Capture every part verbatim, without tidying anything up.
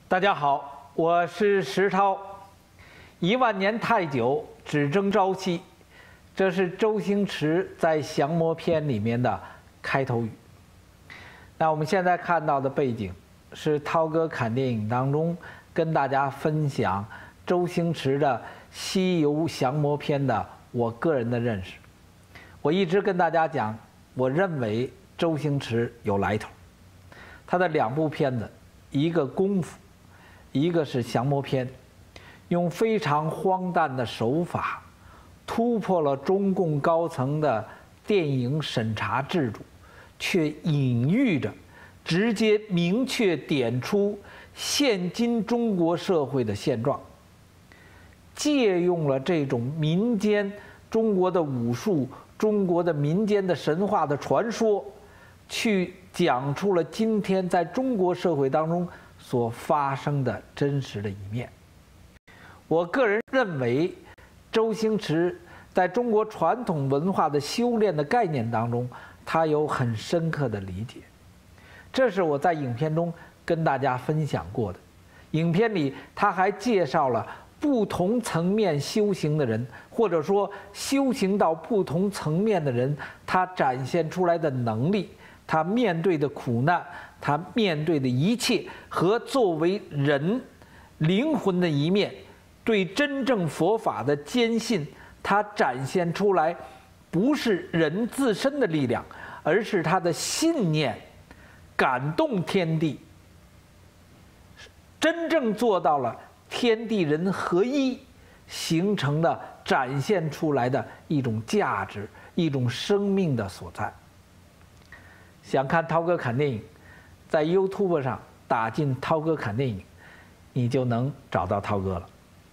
大家好，我是石涛。一万年太久，只争朝夕，这是周星驰在《降魔篇》里面的开头语。那我们现在看到的背景是涛哥侃电影当中跟大家分享周星驰的《西游降魔篇》的我个人的认识。我一直跟大家讲，我认为周星驰有来头。他的两部片子，一个功夫，一个是降魔篇，用非常荒诞的手法，突破了中共高层的电影审查制度，却隐喻着直接明确点出现今中国社会的现状，借用了这种民间中国的武术、中国的民间的神话的传说，去讲出了今天在中国社会当中所发生的真实的一面。我个人认为，周星驰在中国传统文化的修炼的概念当中，他有很深刻的理解。这是我在影片中跟大家分享过的。影片里他还介绍了不同层面修行的人，或者说修行到不同层面的人，他展现出来的能力，他面对的苦难，他面对的一切，和作为人灵魂的一面，对真正佛法的坚信，他展现出来不是人自身的力量，而是他的信念感动天地，真正做到了天地人合一，形成的展现出来的一种价值，一种生命的所在。想看涛哥侃电影，在 YouTube 上打进涛哥侃电影，你就能找到涛哥了。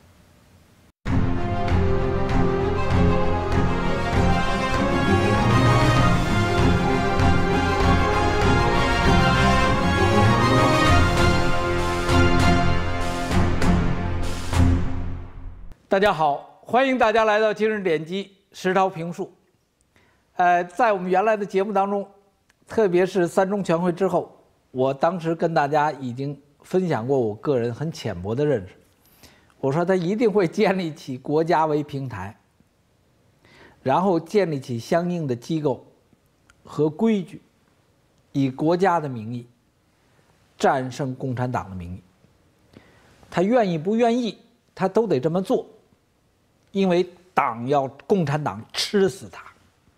大家好，欢迎大家来到今日点击石涛评述。呃，在我们原来的节目当中，特别是三中全会之后，我当时跟大家已经分享过我个人很浅薄的认识。我说他一定会建立起国家为平台，然后建立起相应的机构和规矩，以国家的名义战胜共产党的名义。他愿意不愿意，他都得这么做，因为党要共产党吃死他。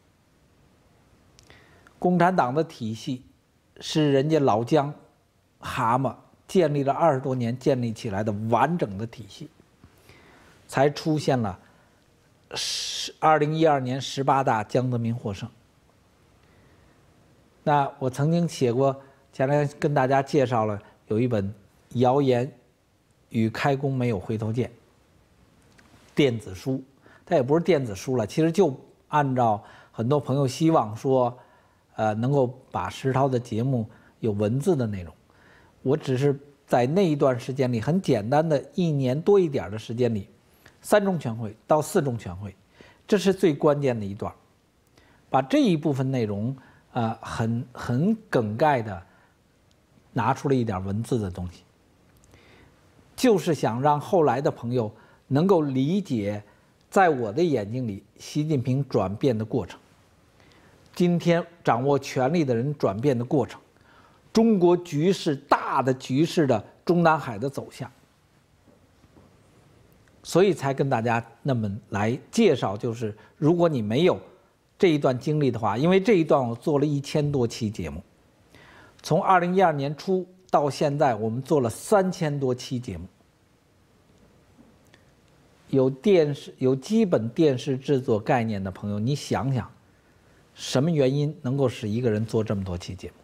共产党的体系是人家老姜、蛤蟆建立了二十多年建立起来的完整的体系，才出现了二零一二年十八大江泽民获胜。那我曾经写过，前两天跟大家介绍了有一本《谣言与开弓没有回头箭》电子书，它也不是电子书了，其实就按照很多朋友希望说，呃，能够把石涛的节目有文字的内容。我只是在那一段时间里，很简单的一年多一点的时间里，三中全会到四中全会，这是最关键的一段，把这一部分内容啊、呃，很很梗概的拿出了一点文字的东西，就是想让后来的朋友能够理解，在我的眼睛里，习近平转变的过程。今天掌握权力的人转变的过程，中国局势大的局势的中南海的走向，所以才跟大家那么来介绍。就是如果你没有这一段经历的话，因为这一段我做了一千多期节目，从二零一二年初到现在，我们做了三千多期节目。有电视有基本电视制作概念的朋友，你想想。什么原因能够使一个人做这么多期节目？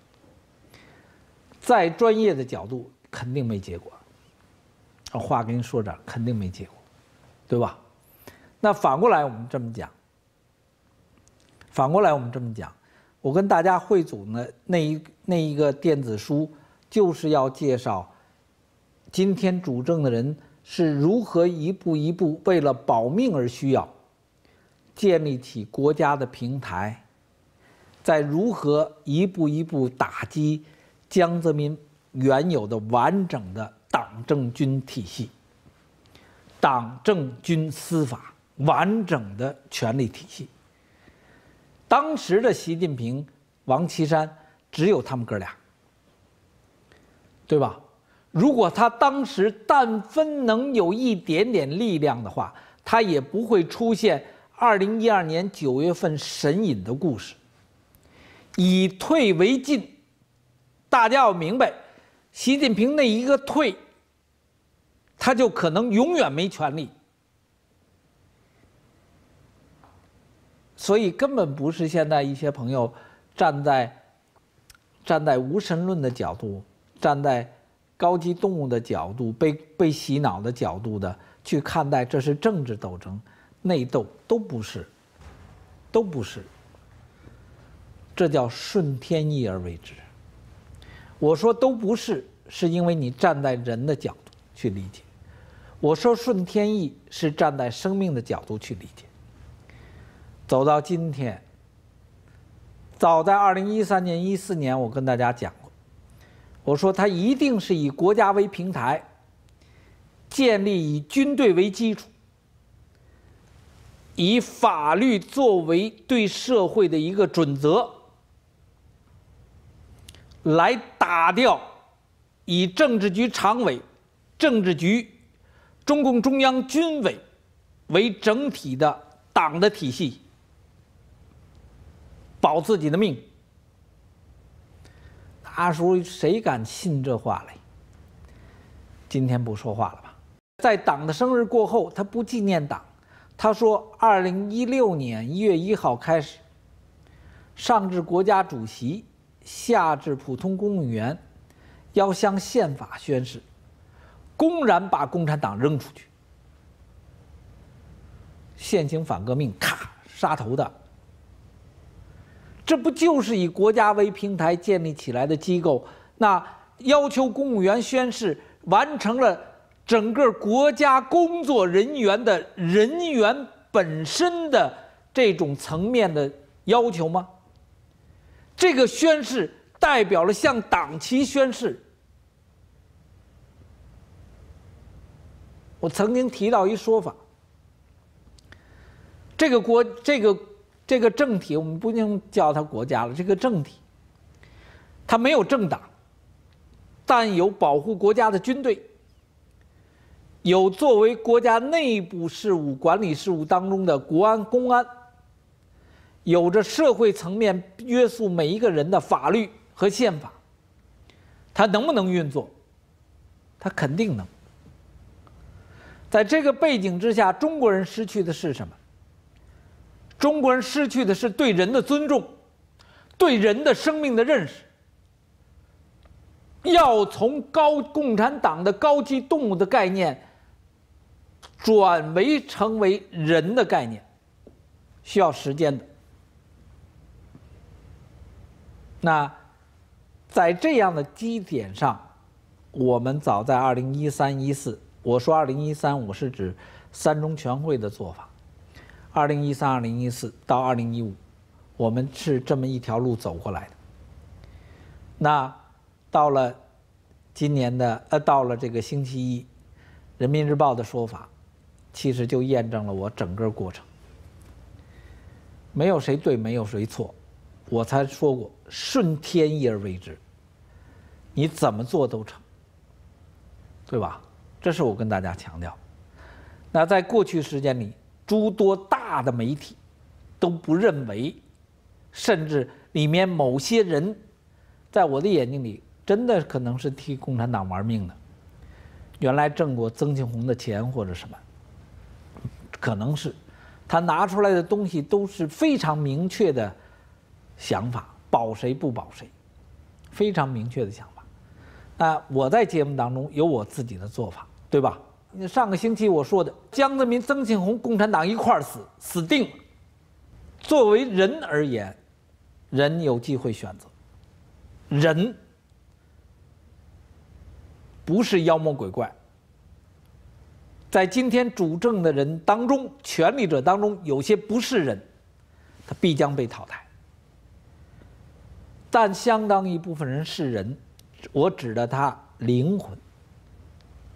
在专业的角度，肯定没结果。话跟您说这儿，肯定没结果，对吧？那反过来我们这么讲，反过来我们这么讲，我跟大家汇总的那一那一个电子书，就是要介绍今天主政的人是如何一步一步为了保命而需要。建立起国家的平台，在如何一步一步打击江泽民原有的完整的政军体系、党政军司法完整的权力体系。当时的习近平、王岐山只有他们哥俩，对吧？如果他当时但分能有一点点力量的话，他也不会出现二零一二年九月份神隐的故事。以退为进，大家要明白，习近平那一个退，他就可能永远没权利。所以根本不是现在一些朋友站在站在无神论的角度，站在高级动物的角度，被被洗脑的角度的去看待，这是政治斗争、内斗，都不是，都不是。这叫顺天意而为之。我说都不是，是因为你站在人的角度去理解；我说顺天意是站在生命的角度去理解。走到今天，早在二零一三年、一四年，我跟大家讲过，我说它一定是以国家为平台，建立以军队为基础，以法律作为对社会的一个准则，来打掉以政治局常委、政治局、中共中央军委为整体的党的体系，保自己的命。那时候谁敢信这话嘞？今天不说话了吧？在党的生日过后，他不纪念党，他说二零一六年一月一号开始，上至国家主席，下至普通公务员，要向宪法宣誓，公然把共产党扔出去。现行反革命，咔杀头的。这不就是以国家为平台建立起来的机构？那要求公务员宣誓，完成了整个国家工作人员的人员本身的这种层面的要求吗？这个宣誓代表了向党旗宣誓。我曾经提到一说法，这个国这个这个政体，我们不能叫它国家了，这个政体，它没有政党，但有保护国家的军队，有作为国家内部事务管理事务当中的国安、公安，有着社会层面约束每一个人的法律和宪法。它能不能运作？它肯定能。在这个背景之下，中国人失去的是什么？中国人失去的是对人的尊重，对人的生命的认识。要从高共产党的高级动物的概念转为成为人的概念，需要时间的。那在这样的基点上，我们早在二零一三、一四，我说二零一三，我是指三中全会的做法。二零一三、二零一四到二零一五，我们是这么一条路走过来的。那到了今年的呃，到了这个星期一，《人民日报》的说法，其实就验证了我整个过程。没有谁对，没有谁错，我才说过，顺天意而为之，你怎么做都成，对吧？这是我跟大家强调。那在过去时间里，诸多大的媒体都不认为，甚至里面某些人，在我的眼睛里，真的可能是替共产党玩命的。原来挣过曾庆红的钱或者什么，可能是他拿出来的东西都是非常明确的想法，保谁不保谁，非常明确的想法。那我在节目当中有我自己的做法，对吧？上个星期我说的，江泽民、曾庆红，共产党一块儿死，死定了。作为人而言，人有机会选择，人不是妖魔鬼怪。在今天主政的人当中，权力者当中，有些不是人，他必将被淘汰。但相当一部分人是人，我指的他灵魂，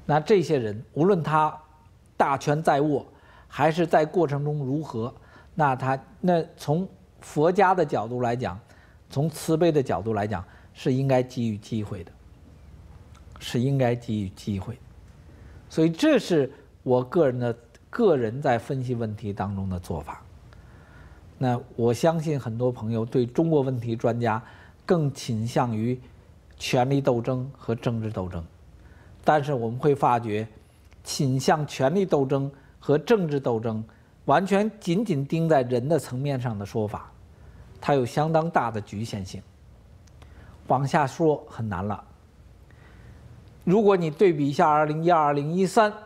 那这些人无论他大权在握，还是在过程中如何，那他那从佛家的角度来讲，从慈悲的角度来讲，是应该给予机会的，是应该给予机会的。所以这是我个人的个人在分析问题当中的做法。那我相信很多朋友对中国问题专家更倾向于权力斗争和政治斗争，但是我们会发觉，倾向权力斗争和政治斗争完全仅仅盯在人的层面上的说法，它有相当大的局限性。往下说很难了。如果你对比一下二零一二、二零一三，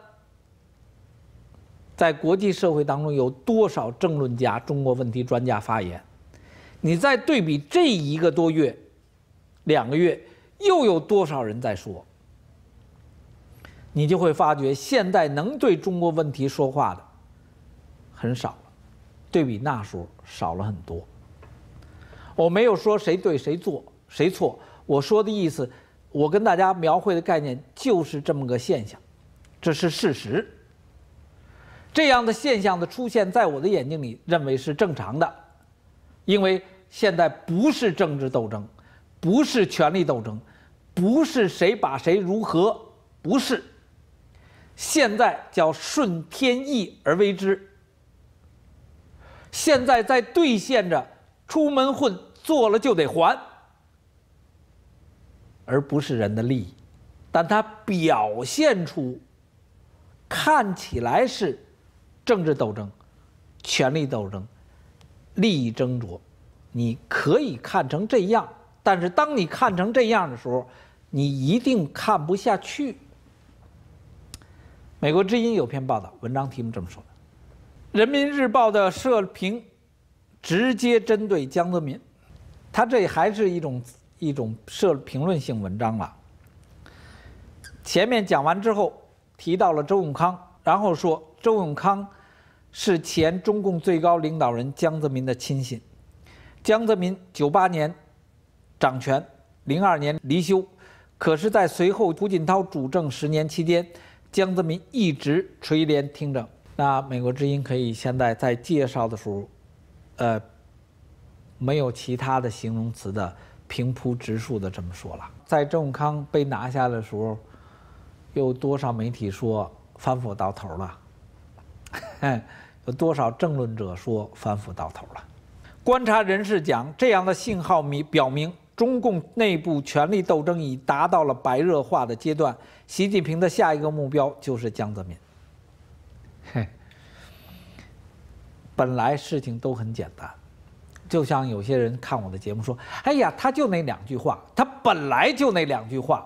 在国际社会当中有多少政论家、中国问题专家发言，你再对比这一个多月、两个月，又有多少人在说，你就会发觉现在能对中国问题说话的很少了，对比那时候少了很多。我没有说谁对谁错谁错，我说的意思，我跟大家描绘的概念就是这么个现象，这是事实。这样的现象的出现，在我的眼睛里认为是正常的，因为现在不是政治斗争，不是权力斗争，不是谁把谁如何，不是，现在叫顺天意而为之。现在在兑现着出门混，做了就得还，而不是人的利益，但它表现出看起来是政治斗争、权力斗争、利益争夺，你可以看成这样，但是当你看成这样的时候，你一定看不下去。美国之音有篇报道，文章题目这么说的：人民日报的社评直接针对江泽民，他这还是一种一种社评论性文章了。前面讲完之后，提到了周永康，然后说周永康是前中共最高领导人江泽民的亲信。江泽民九八年掌权，零二年离休，可是，在随后胡锦涛主政十年期间，江泽民一直垂帘听政。那美国之音可以现在在介绍的时候，呃，没有其他的形容词的平铺直述的这么说了。在周永康被拿下的时候，有多少媒体说反腐到头了？有多少政论者说反腐到头了？观察人士讲，这样的信号表明，中共内部权力斗争已达到了白热化的阶段。习近平的下一个目标就是江泽民。嘿，本来事情都很简单，就像有些人看我的节目说：“哎呀，他就那两句话，他本来就那两句话。”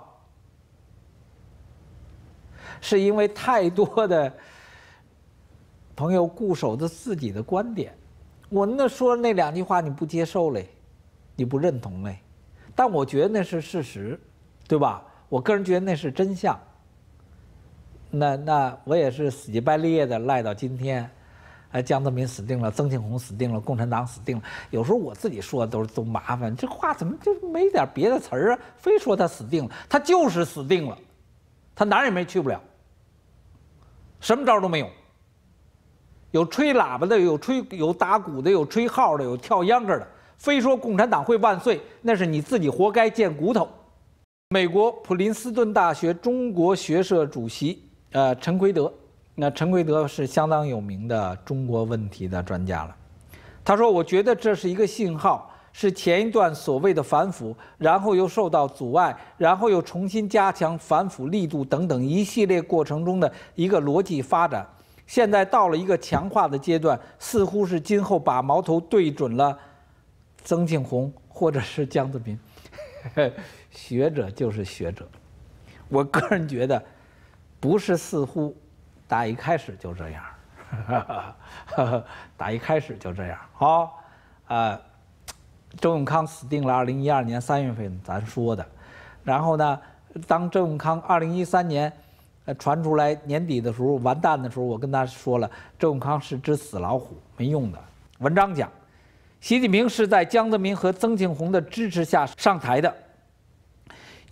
是因为太多的朋友固守着自己的观点，我那说那两句话你不接受嘞，你不认同嘞，但我觉得那是事实，对吧？我个人觉得那是真相。那那我也是死乞白咧的赖到今天，哎，江泽民死定了，曾庆红死定了，共产党死定了。有时候我自己说的都是都麻烦，这话怎么就没点别的词儿啊？非说他死定了，他就是死定了，他哪儿也没去不了。什么招都没有，有吹喇叭的，有吹有打鼓的，有吹号的，有跳秧歌的。非说共产党会万岁，那是你自己活该见骨头。美国普林斯顿大学中国学社主席呃陈奎德，那陈奎德是相当有名的中国问题的专家了。他说：“我觉得这是一个信号。”是前一段所谓的反腐，然后又受到阻碍，然后又重新加强反腐力度等等一系列过程中的一个逻辑发展。现在到了一个强化的阶段，似乎是今后把矛头对准了曾庆红或者是江泽民。学者就是学者，我个人觉得不是似乎，打一开始就这样，打一开始就这样。好，啊。周永康死定了，二零一二年三月份咱说的，然后呢，当周永康二零一三年，呃传出来年底的时候完蛋的时候，我跟他说了，周永康是只死老虎，没用的。文章讲，习近平是在江泽民和曾庆红的支持下上台的，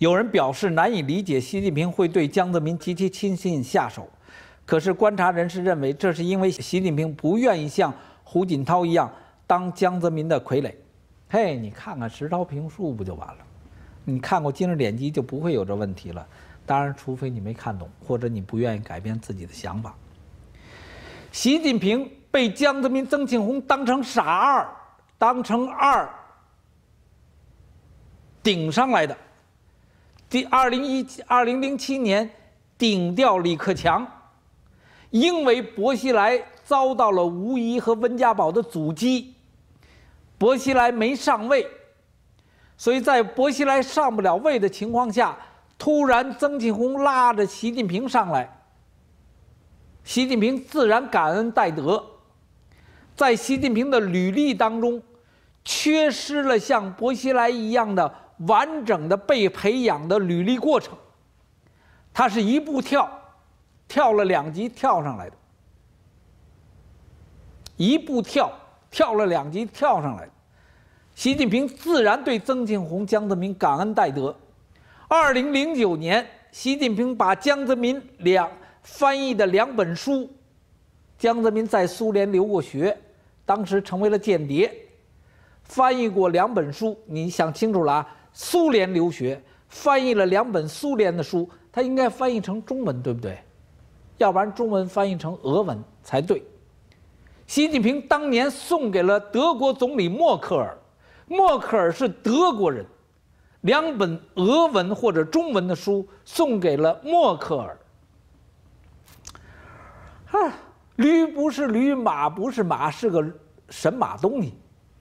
有人表示难以理解习近平会对江泽民及其亲信下手，可是观察人士认为，这是因为习近平不愿意像胡锦涛一样当江泽民的傀儡。嘿，你看看石涛评述不就完了？你看过今日点击就不会有这问题了。当然，除非你没看懂，或者你不愿意改变自己的想法。习近平被江泽民、曾庆红当成傻二，当成二顶上来的。第二零一二零零七年顶掉李克强，因为薄熙来遭到了吴仪和温家宝的阻击，薄熙来没上位，所以在薄熙来上不了位的情况下，突然曾庆红拉着习近平上来，习近平自然感恩戴德。在习近平的履历当中，缺失了像薄熙来一样的完整的被培养的履历过程，他是一步跳，跳了两级跳上来的，一步跳，跳了两级跳上来的。习近平自然对曾庆红、江泽民感恩戴德。二零零九年，习近平把江泽民两翻译的两本书，江泽民在苏联留过学，当时成为了间谍，翻译过两本书，你想清楚了啊？苏联留学，翻译了两本苏联的书，他应该翻译成中文，对不对？要不然中文翻译成俄文才对。习近平当年送给了德国总理默克尔，默克尔是德国人，两本俄文或者中文的书送给了默克尔。啊，驴不是驴，马不是马，是个神马东西。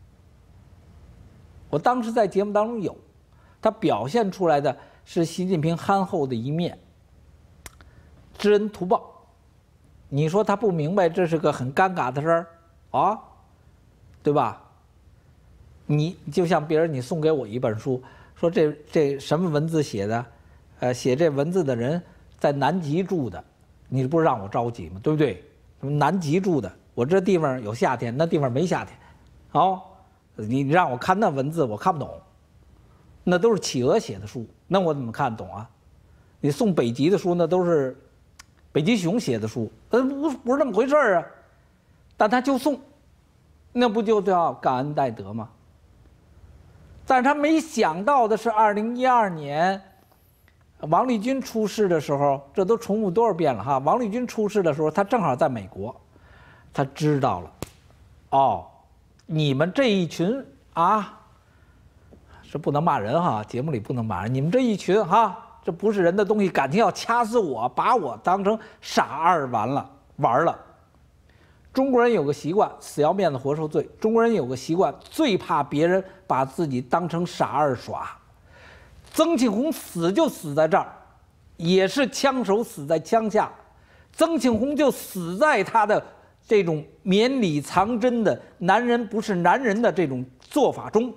我当时在节目当中有，他表现出来的是习近平憨厚的一面，知恩图报。你说他不明白这是个很尴尬的事儿啊，对吧？你就像别人你送给我一本书，说这这什么文字写的，呃，写这文字的人在南极住的，你不是让我着急吗？对不对？南极住的，我这地方有夏天，那地方没夏天，哦，你让我看那文字，我看不懂，那都是企鹅写的书，那我怎么看得懂啊？你送北极的书，那都是北极熊写的书，呃，不不是那么回事儿啊。但他就送，那不就叫感恩戴德吗？但是他没想到的是，二零一二年，王立军出事的时候，这都重复多少遍了哈？王立军出事的时候，他正好在美国，他知道了，哦，你们这一群啊，是不能骂人哈，节目里不能骂人，你们这一群哈，这不是人的东西，感情要掐死我，把我当成傻二完了玩了。中国人有个习惯，死要面子活受罪。中国人有个习惯，最怕别人把自己当成傻二耍。曾庆红死就死在这儿，也是枪手死在枪下。曾庆红就死在他的这种绵里藏针的男人不是男人的这种做法中。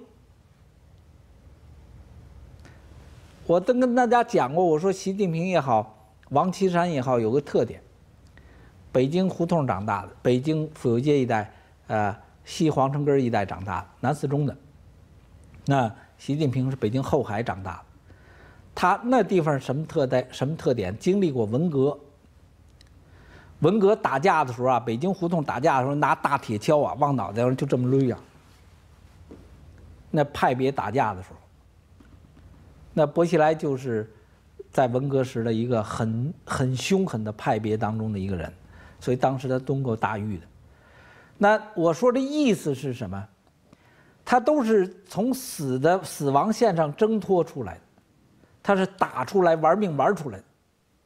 我都跟大家讲过，我说习近平也好，王岐山也好，有个特点。北京胡同长大的，北京府右街一带，呃，西皇城根一带长大的，南四中的。那习近平是北京后海长大的，他那地方什么特点？什么特点？经历过文革。文革打架的时候啊，北京胡同打架的时候，拿大铁锹啊往脑袋上就这么捋啊。那派别打架的时候，那薄熙来就是在文革时的一个很很凶狠的派别当中的一个人。所以当时他蹲过大狱的。那我说的意思是什么？他都是从死的死亡线上挣脱出来的，他是打出来玩命玩出来的。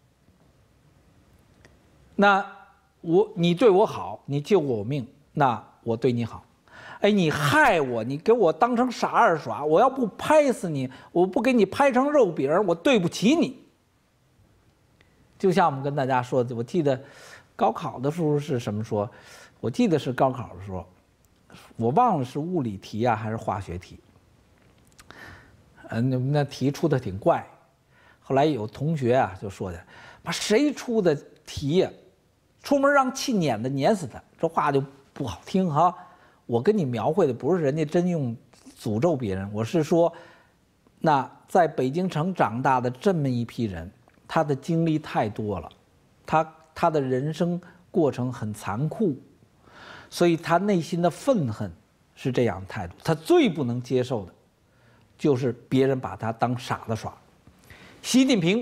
那我你对我好，你救过我命，那我对你好。哎，你害我，你给我当成傻二耍，我要不拍死你，我不给你拍成肉饼，我对不起你。就像我们跟大家说的，我记得。高考的时候是什么说？我记得是高考的时候，我忘了是物理题啊还是化学题。嗯，那那题出的挺怪。后来有同学啊就说的：“妈，谁出的题呀？出门让气撵的撵死他。”这话就不好听哈。我跟你描绘的不是人家真用诅咒别人，我是说，那在北京城长大的这么一批人，他的经历太多了，他他的人生过程很残酷，所以他内心的愤恨是这样的态度。他最不能接受的，就是别人把他当傻子耍。习近平、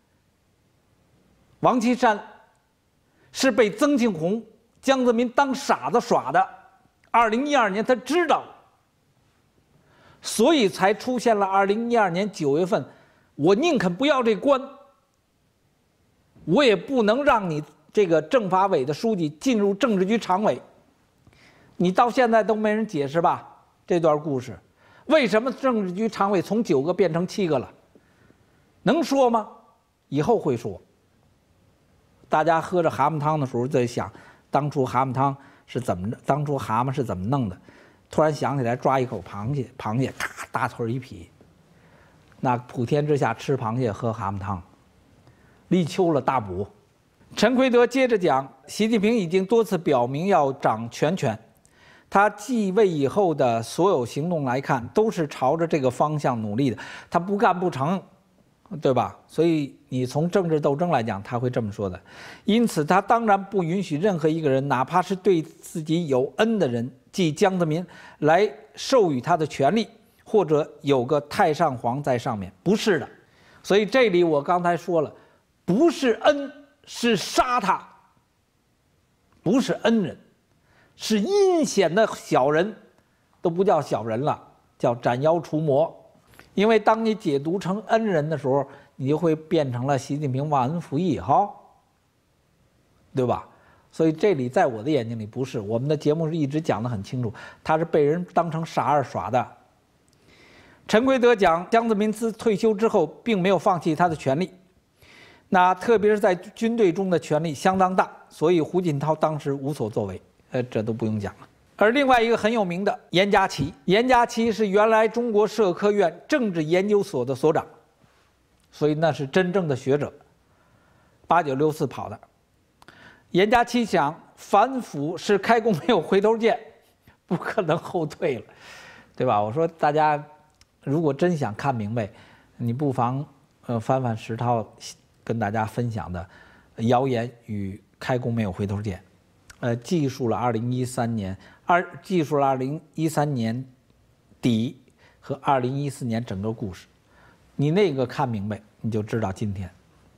王岐山是被曾庆红、江泽民当傻子耍的。二零一二年他知道，所以才出现了二零一二年九月份，我宁肯不要这官，我也不能让你这个政法委的书记进入政治局常委。你到现在都没人解释吧？这段故事，为什么政治局常委从九个变成七个了？能说吗？以后会说。大家喝着蛤蟆汤的时候在想，当初蛤蟆汤是怎么，当初蛤蟆是怎么弄的？突然想起来，抓一口螃蟹，螃蟹咔大腿一劈，那普天之下吃螃蟹喝蛤蟆汤，立秋了大补。陈奎德接着讲，习近平已经多次表明要掌全权，他继位以后的所有行动来看，都是朝着这个方向努力的，他不干不成。对吧？所以你从政治斗争来讲，他会这么说的。因此，他当然不允许任何一个人，哪怕是对自己有恩的人，即江泽民，来授予他的权利，或者有个太上皇在上面，不是的。所以这里我刚才说了，不是恩，是杀他；不是恩人，是阴险的小人，都不叫小人了，叫斩妖除魔。因为当你解读成恩人的时候，你就会变成了习近平忘恩负义，哈，对吧？所以这里在我的眼睛里不是，我们的节目是一直讲得很清楚，他是被人当成傻儿耍的。陈奎德讲，江泽民自退休之后，并没有放弃他的权力，那特别是在军队中的权力相当大，所以胡锦涛当时无所作为，呃，这都不用讲了。而另外一个很有名的严家祺，严家祺是原来中国社科院政治研究所的所长，所以那是真正的学者，八九六四跑的。严家祺想，反腐是开弓没有回头箭，不可能后退了，对吧？我说大家如果真想看明白，你不妨呃翻翻石涛跟大家分享的《谣言与开弓没有回头箭》。呃，记述了二零一三年二记述了二零一三年底和二零一四年整个故事，你那个看明白，你就知道今天，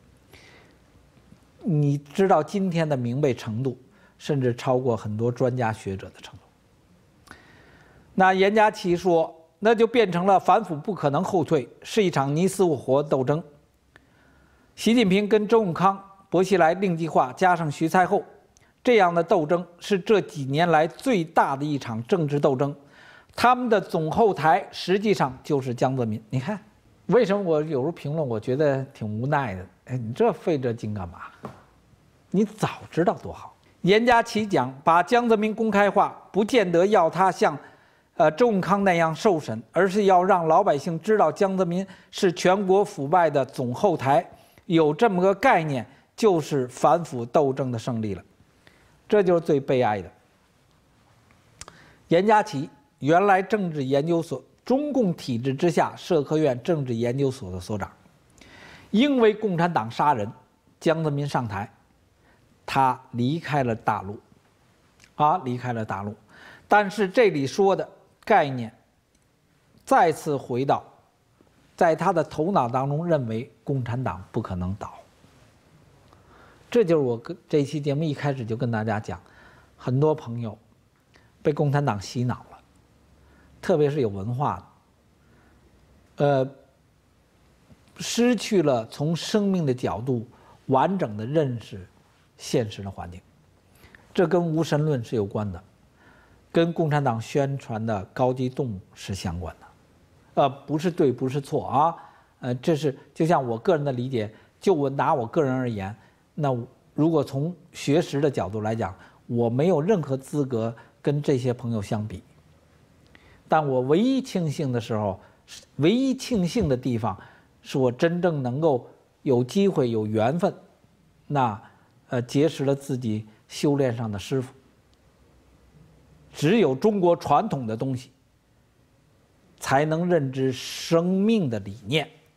你知道今天的明白程度，甚至超过很多专家学者的程度。那严家祺说，那就变成了反腐不可能后退，是一场你死我活斗争。习近平跟周永康、薄熙来、令计划加上徐才厚。这样的斗争是这几年来最大的一场政治斗争，他们的总后台实际上就是江泽民。你看，为什么我有时候评论，我觉得挺无奈的？哎，你这费这劲干嘛？你早知道多好。严家祺讲，把江泽民公开化，不见得要他像，呃周永康那样受审，而是要让老百姓知道江泽民是全国腐败的总后台，有这么个概念，就是反腐斗争的胜利了。这就是最悲哀的。严家祺原来政治研究所，中共体制之下社科院政治研究所的所长，因为共产党杀人，江泽民上台，他离开了大陆，啊，离开了大陆。但是这里说的概念，再次回到，在他的头脑当中认为共产党不可能倒。这就是我跟这期节目一开始就跟大家讲，很多朋友被共产党洗脑了，特别是有文化的，呃，失去了从生命的角度完整的认识现实的环境，这跟无神论是有关的，跟共产党宣传的高级动物是相关的，呃，不是对，不是错啊，呃，这是就像我个人的理解，就我拿我个人而言。那如果从学识的角度来讲，我没有任何资格跟这些朋友相比。但我唯一庆幸的时候，唯一庆幸的地方，是我真正能够有机会、有缘分，那呃结识了自己修炼上的师傅。只有中国传统的东西，才能认知生命的理念。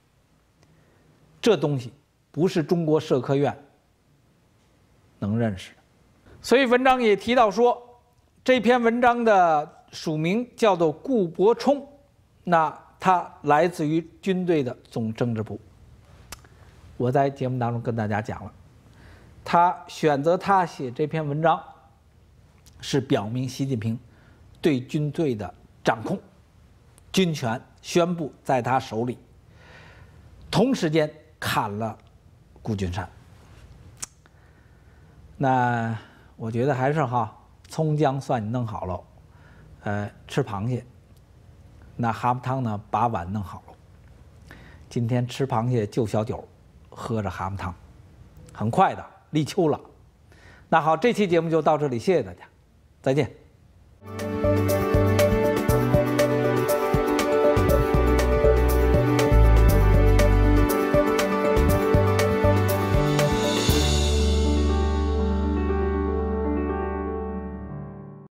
这东西不是中国社科院能认识的。所以文章也提到说，这篇文章的署名叫做顾伯冲，那他来自于军队的总政治部。我在节目当中跟大家讲了，他选择他写这篇文章，是表明习近平对军队的掌控，军权宣布在他手里，同时间砍了顾君山。那我觉得还是哈，葱姜蒜你弄好了，呃，吃螃蟹，那蛤蟆汤呢，把碗弄好了。今天吃螃蟹就小酒，喝着蛤蟆汤，很快的立秋了。那好，这期节目就到这里，谢谢大家，再见。